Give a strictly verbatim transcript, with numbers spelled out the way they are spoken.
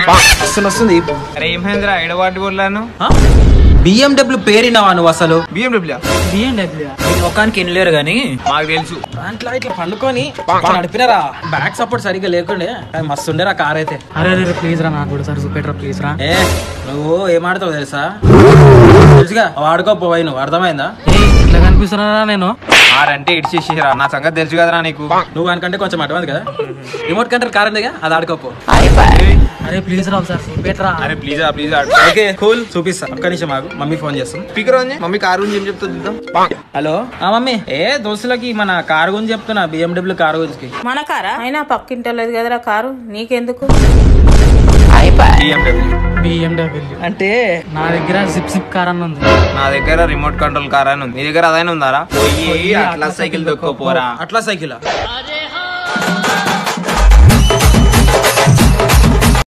వస్తుంది వస్తుంది. అరే ఏం హేంద్రా ఎడవాటి కొల్లాను బిఎండబ్ల్యూ పేరినావా నువ్వు అసలు? బిఎండబ్ల్యూ బిఎండబ్ల్యూ మొక్కానికి ఎన్ని లేరు గానీ మాకు తెలుసు. దాంట్లో ఇట్లా పండుకొని నడిపినారా, బ్యాక్ సపోర్ట్ సరిగ్గా లేకుండే. అది మస్తు ఉండేరా కార్ అయితే. అరే అరే ప్లీజ్ రా నాకు కూడా సార్ చూపెట్టరా ప్లీజ్ రా. ఏ నువ్వు ఏమాడతావు తెలుసా? తెలుసుగా వాడుకోపోయి నువ్వు, అర్థమైందా? ఇట్లా కనిపిస్తున్నారా నేను? ఆరంటే ఇడిచేసేరా, నా సంగతి తెలుసు కదరా నీకు. నువ్వు అనుకంటే కొంచెం అడ్వాన్స్ కదా. రిమోట్ కంట్రోల్ కార్ ఉందిగా, అది ఆడుకోపో. అరే ప్లీజ్ రా సార్ చూపెట్టరా. అరే ప్లీజ్ ప్లీజ్ ఓకే కూల్, చూపిస్తా. ఒక్క నిమిషం ఆగు, మమ్మీ ఫోన్ చేస్తాం. స్పీకర్ ఆన్ చేయి. మమ్మీ కారు గురించి ఏం చెప్తా చూద్దాం. హలో ఆ మమ్మీ, ఏ దోస్తులకి మన కారు గురించి చెప్తున్నా, బిఎండబ్ల్యూ కారు గురించి. మన కారా అయినా పక్కింటలేదు కదరా కారు, నీకెందుకు? బిఎండబ్ల్యూ అంటే నా దగ్గర జిప్ జిప్ కార్ అని ఉంది. నా దగ్గర రిమోట్ కంట్రోల్ కార్ అని ఉంది. నీ దగ్గర అదైనా ఉందారా? పోయి అట్లా సైకిల్ దొక్కోపోరా. అట్లా సైకిల్